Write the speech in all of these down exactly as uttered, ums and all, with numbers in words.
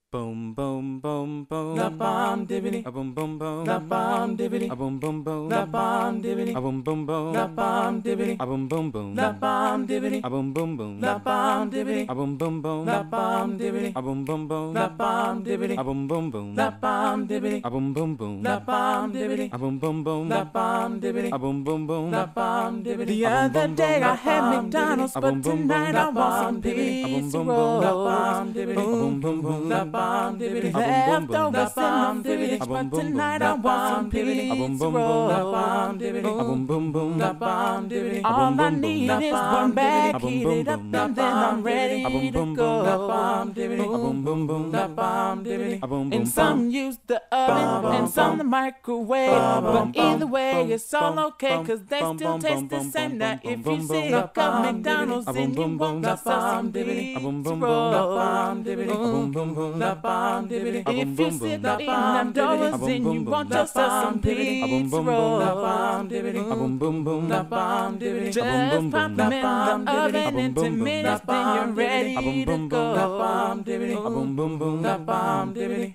Boom boom boom boom. La bam dibbity. A boom boom boom. La bam dibbity. A boom boom boom. La bam dibbity. A boom boom boom. La bam dibbity. A boom boom boom. La bam dibbity. A boom boom boom. La bam dibbity. A boom boom boom. La bam dibbity. A boom boom boom. La bam dibbity. A boom boom boom. La bam dibbity. A boom boom boom. La bam dibbity. A boom boom boom. La bam dibbity. A boom boom boom. La bam dibbity. The other day I had McDonald's, but tonight I want some pizza rolls. La bam dibbity. Boom boom boom. La bam dibbity. Leftovers in the fridge, boom, but boom, tonight boom. I want some La boom, pizza boom, boom. La rolls. bam dibbity. A boom boom boom. La bam dibbity. All I boom, need boom. is La one bam bag, dibbity. heat it up, A boom, and boom, then I'm ready A boom, to boom, boom. La go. bam dibbity. A boom boom boom. La bam dibbity. A boom boom And some use the oven, and some the microwave. But either way, it's all okay, cause they still taste the same. Now if you see a cup of McDonald's and you want yourself some pizza rolls. boom boom boom. La bam dibbity. If you sit La up eating bam outdoors dibbity. and you want La yourself some bam dibbity. pizza La rolls, bam dibbity. A boom boom boom. La bam dibbity. just pop them in the oven in two minutes, then you're A ready boom, to boom, boom. La go. bam dibbity. A boom boom boom. La bam dibbity.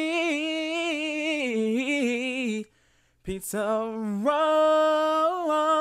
Pizza, pizza roll.